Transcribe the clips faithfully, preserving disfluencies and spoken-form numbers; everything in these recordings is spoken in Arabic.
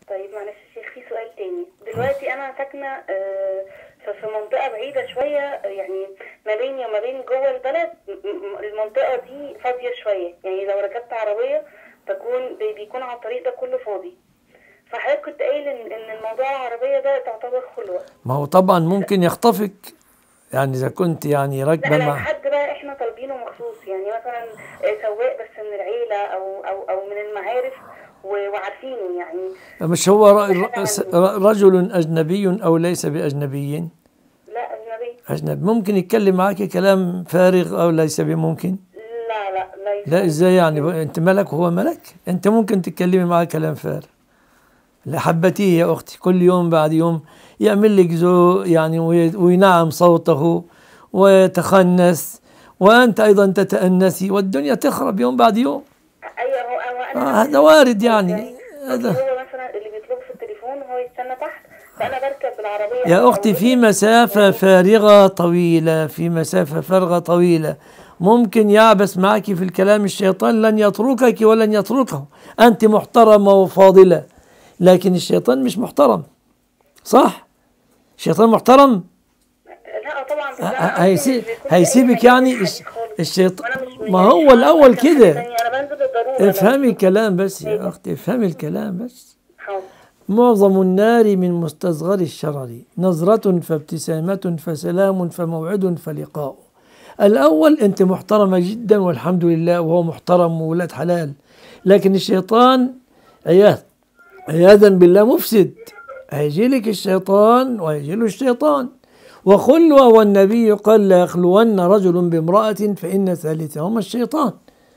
طيب معلش يا شيخ، في سؤال تاني. دلوقتي انا ساكنه آه، ف- في منطقه بعيده شويه، آه، يعني ما بيني وما بين جوه البلد م- م- المنطقه دي فاضيه شويه، يعني لو ركبت عربيه تكون بي- بيكون على الطريق ده كله فاضي. فحضرتك كنت قايل ان ان الموضوع العربيه ده تعتبر خلوه. ما هو طبعا ممكن يخطفك، يعني إذا كنت يعني لا راكبة لو مع. حد بقى احنا طالبينه مخصوص، يعني مثلا آه، سواق بس من العيله او او او من المعارف و- وعارفينه يعني. مش هو ر- ده حاجه ر- س- عنه. رجل أجنبي أو ليس بأجنبي؟ لا اجنبي. أجنبي ممكن يتكلم معك كلام فارغ أو ليس بممكن؟ لا لا ليس لا، إزاي يعني؟ ممكن. أنت ملك وهو ملك؟ أنت ممكن تتكلمي معه كلام فارغ. لحبتيه يا أختي، كل يوم بعد يوم يعمل لك ذوق يعني، وي- وينعم صوته ويتخنس، وأنت أيضا تتأنسي، والدنيا تخرب يوم بعد يوم. ايوه هو هو انا آه، نفس هذا وارد الشخص يعني. يعني. اصل هذا هو مثلا اللي بيطلبه في التليفون وهو يستنى تحت، فانا بركب بالعربيه او يا او أختي في رجلي مسافة يعني. فارغة طويلة، في مسافة فارغة طويلة ممكن يعبث معك في الكلام الشيطان، لن يتركك ولن يتركه. أنت محترمة وفاضلة، لكن الشيطان مش محترم، صح؟ الشيطان محترم. لا طبعا، بس ه- انا ه- قصدي مش هيسي- بيكون في اي هيسيبك مجال يعني الش- للحديث خالص. الشيطان. وانا مش ما يعني مش هو هعرف الأول اركب حاجه كده. ثانيه، انا بنزل الضروره افهمي لو الكلام بس يا حاجه. أختي، افهمي الكلام بس. حاضر. معظم النار من مستصغر الشرر، نظرة فابتسامة فسلام فموعد فلقاء. الأول أنت محترمة جدا والحمد لله، وهو محترم وولاد حلال، لكن الشيطان عياذ عياذا بالله مفسد. هيجي لك الشيطان وهيجي له الشيطان. وخلوة، والنبي قال لا يخلون رجل بامرأة فإن ثالثهما الشيطان.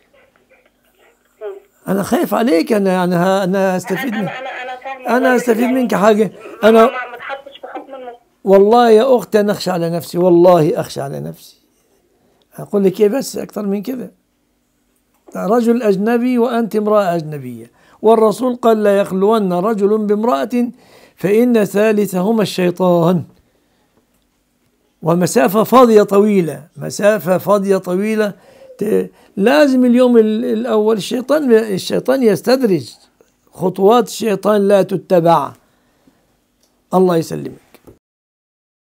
أنا خايف عليك، أنا أنا أنا أستفيد انا منك. انا انا فاهمه أنا والله، بس أستفيد يعني منك حاجة. ما ما أنا ما ما اتحطش في حكم المس... والله يا أختي أنا أخشى على نفسي، والله أخشى على نفسي. أقول لك إيه بس أكثر من كذا؟ رجل أجنبي وأنت امرأة أجنبية، والرسول قال لا يخلون رجل بامرأة فإن ثالثهما الشيطان. ومسافة فاضية طويلة، مسافة فاضية طويلة، ت- لازم اليوم ال- الأول الشيطان الشيطان يستدرج، خطوات الشيطان لا تتبع. الله يسلمك.